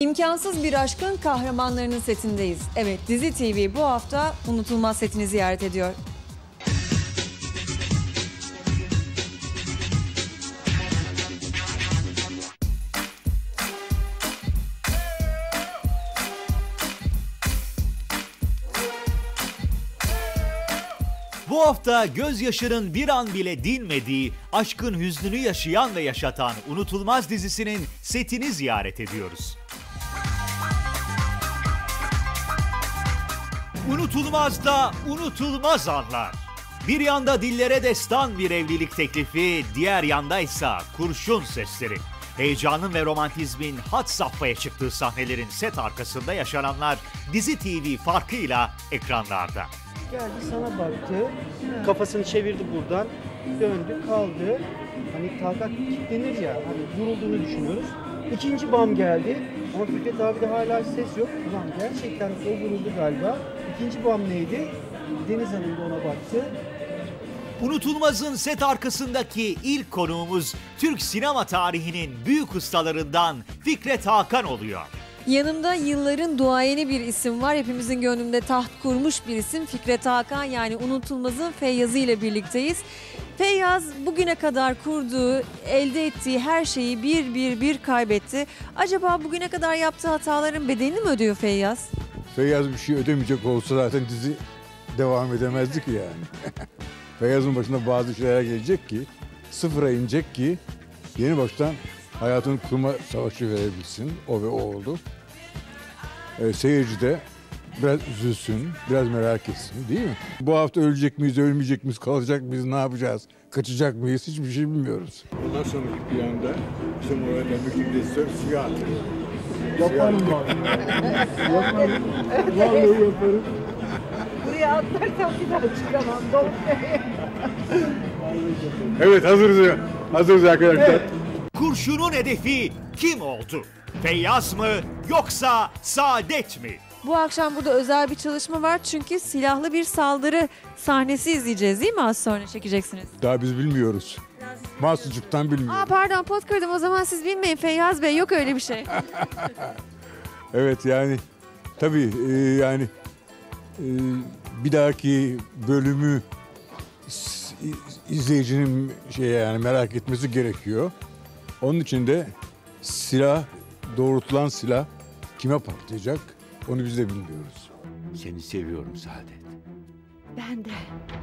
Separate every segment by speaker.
Speaker 1: İmkansız bir aşkın kahramanlarının setindeyiz. Evet, Dizi TV bu hafta unutulmaz setini ziyaret ediyor.
Speaker 2: Bu hafta gözyaşının bir an bile dinmediği, aşkın hüznünü yaşayan ve yaşatan Unutulmaz dizisinin setini ziyaret ediyoruz. Unutulmaz'da unutulmaz anlar. Bir yanda dillere destan bir evlilik teklifi, diğer yanda ise kurşun sesleri. Heyecanın ve romantizmin had safhaya çıktığı sahnelerin set arkasında yaşananlar Dizi TV farkıyla ekranlarda.
Speaker 3: Geldi sana baktı, kafasını çevirdi buradan, döndü, kaldı. Hani takat kilitlenir ya, hani vurulduğunu düşünüyoruz. İkinci bam geldi ama Fikret abi de hala ses yok. Ulan gerçekten o vuruldu galiba. İkinci bam neydi? Deniz Hanım da ona baktı.
Speaker 2: Unutulmaz'ın set arkasındaki ilk konuğumuz Türk sinema tarihinin büyük ustalarından Fikret Hakan oluyor.
Speaker 1: Yanımda yılların duayeni bir isim var. Hepimizin gönlünde taht kurmuş bir isim Fikret Hakan, yani Unutulmaz'ın Feyyaz'ı ile birlikteyiz. Feyyaz bugüne kadar kurduğu, elde ettiği her şeyi bir kaybetti. Acaba bugüne kadar yaptığı hataların bedelini mi ödüyor Feyyaz?
Speaker 4: Feyyaz bir şey ödemeyecek olsa zaten dizi devam edemezdi ki yani. Feyyaz'ın başına bazı şeyler gelecek ki, sıfıra inecek ki yeni baştan hayatını kurma savaşı verebilsin. O ve o oldu. Seyirci de biraz üzülsün, biraz merak etsin, değil mi? Bu hafta ölecek miyiz, ölmeyecek miyiz, kalacak mıyız, ne yapacağız, kaçacak mıyız, hiçbir şey bilmiyoruz. Ondan sonraki planda bizim orada müzik siyah atıyor. Yaparım abi. Yaparım. Vallahi yaparım.
Speaker 5: Buraya atlarsam bir daha çıkamam.
Speaker 4: Evet, hazırız. Hazırız arkadaşlar. Evet.
Speaker 2: Kurşunun hedefi kim oldu? Feyyaz mı yoksa Saadet mi?
Speaker 1: Bu akşam burada özel bir çalışma var çünkü silahlı bir saldırı sahnesi izleyeceğiz, değil mi? Az sonra çekeceksiniz.
Speaker 4: Daha biz bilmiyoruz. Mahsusçuktan bilmiyoruz.
Speaker 1: Pardon, pot kırdım, o zaman siz bilmeyin Feyyaz Bey, yok öyle bir şey.
Speaker 4: Evet, yani tabii yani bir dahaki bölümü izleyicinin yani merak etmesi gerekiyor. Onun için de silah, doğrultulan silah kime patlayacak onu biz de bilmiyoruz.
Speaker 6: Seni seviyorum Saadet.
Speaker 5: Ben de.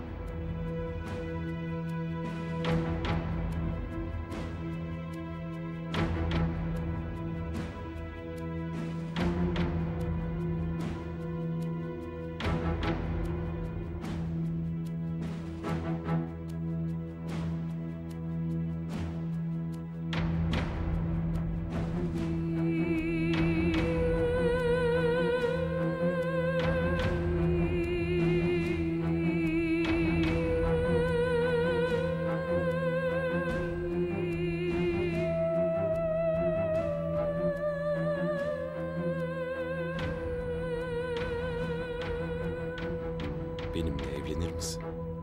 Speaker 6: Benimle evlenir misin?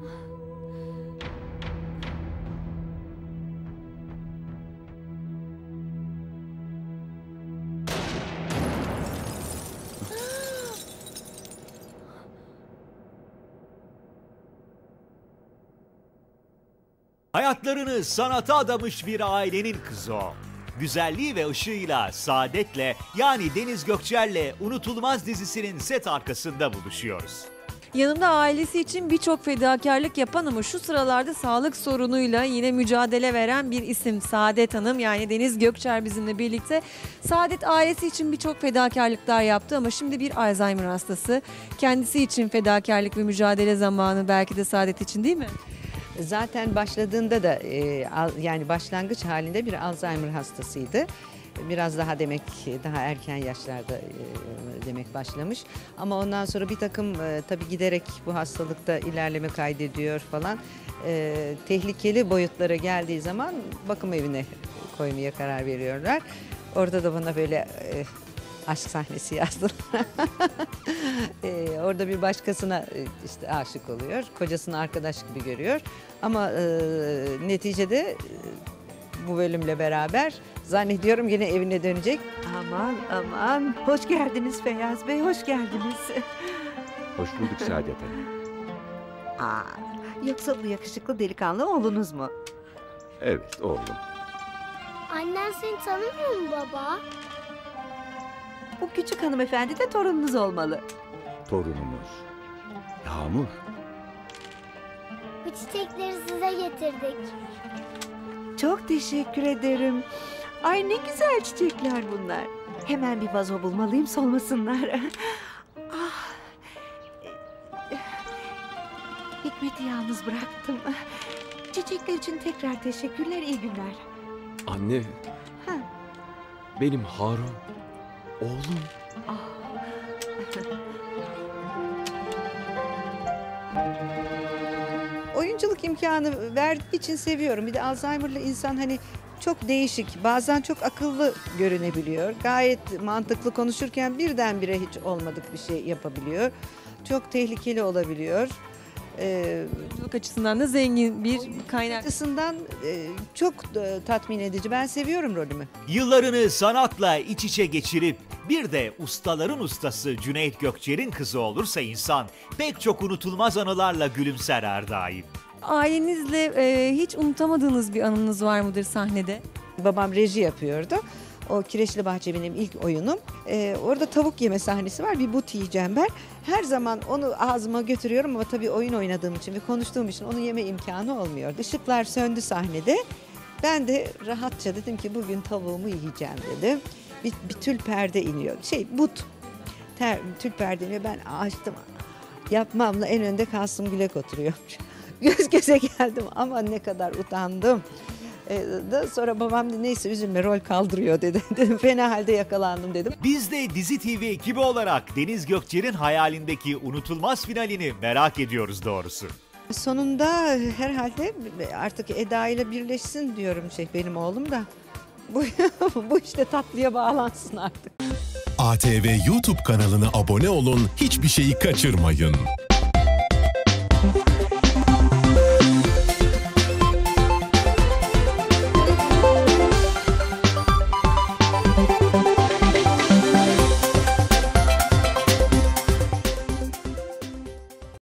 Speaker 2: Hayatlarını sanata adamış bir ailenin kızı o. Güzelliği ve ışığıyla Saadet'le, yani Deniz Gökçer'le Unutulmaz dizisinin set arkasında buluşuyoruz.
Speaker 1: Yanımda ailesi için birçok fedakarlık yapan ama şu sıralarda sağlık sorunuyla yine mücadele veren bir isim Saadet Hanım, yani Deniz Gökçer bizimle birlikte. Saadet ailesi için birçok fedakarlıklar yaptı ama şimdi bir Alzheimer hastası. Kendisi için fedakarlık ve mücadele zamanı belki de Saadet için, değil mi?
Speaker 5: Zaten başladığında da yani başlangıç halinde bir Alzheimer hastasıydı. Biraz daha demek daha erken yaşlarda demek başlamış. Ama ondan sonra bir takım tabii giderek bu hastalıkta ilerleme kaydediyor falan. Tehlikeli boyutlara geldiği zaman bakım evine koymaya karar veriyorlar. Orada da bana böyle aşk sahnesi yazdılar. Orada bir başkasına işte aşık oluyor. Kocasını arkadaş gibi görüyor. Ama neticede bu bölümle beraber. Zannediyorum yine evine dönecek.
Speaker 7: Aman aman. Hoş geldiniz Feyyaz Bey, hoş geldiniz.
Speaker 6: Hoş bulduk Saadet Hanım.
Speaker 7: Aa, yoksa bu yakışıklı delikanlı oğlunuz mu?
Speaker 6: Evet oğlum.
Speaker 8: Annen seni tanımıyor mu baba?
Speaker 7: Bu küçük hanımefendi de torununuz olmalı.
Speaker 6: Torunumuz. Yağmur.
Speaker 8: Bu çiçekleri size getirdik.
Speaker 7: Çok teşekkür ederim. Ay ne güzel çiçekler bunlar. Hemen bir vazo bulmalıyım, solmasınlar. Ah. Hikmet'i yalnız bıraktım. Çiçekler için tekrar teşekkürler, iyi günler.
Speaker 6: Anne.
Speaker 7: Ha.
Speaker 6: Benim Harun. Oğlum.
Speaker 5: Oyunculuk imkanı verdiği için seviyorum. Bir de Alzheimer'lı insan hani çok değişik, bazen çok akıllı görünebiliyor. Gayet mantıklı konuşurken birdenbire hiç olmadık bir şey yapabiliyor. Çok tehlikeli olabiliyor.
Speaker 1: Oyunculuk açısından da zengin bir kaynak.
Speaker 5: Açısından çok tatmin edici. Ben seviyorum rolümü.
Speaker 2: Yıllarını sanatla iç içe geçirip bir de ustaların ustası Cüneyt Gökçer'in kızı olursa insan pek çok unutulmaz anılarla gülümser her daim.
Speaker 1: Ailenizle hiç unutamadığınız bir anınız var mıdır sahnede?
Speaker 5: Babam reji yapıyordu. O Kireçli Bahçe benim ilk oyunum. Orada tavuk yeme sahnesi var. Bir but yiyeceğim ben. Her zaman onu ağzıma götürüyorum ama tabii oyun oynadığım için ve konuştuğum için onu yeme imkanı olmuyor. Işıklar söndü sahnede. Ben de rahatça dedim ki bugün tavuğumu yiyeceğim dedim. Bir tül perde iniyor. But. Tül perde iniyor. Ben açtım. Yapmamla en önde Kasım Gülek oturuyor. Göz göze geldim ama ne kadar utandım. Sonra babam dedi, neyse üzülme rol kaldırıyor dedi. Dedim fena halde yakalandım dedim.
Speaker 2: Biz de Dizi TV ekibi olarak Deniz Gökçer'in hayalindeki unutulmaz finalini merak ediyoruz doğrusu.
Speaker 5: Sonunda herhalde artık Eda ile birleşsin diyorum benim oğlum da. Bu işte tatlıya bağlansın artık.
Speaker 9: ATV YouTube kanalına abone olun, hiçbir şeyi kaçırmayın.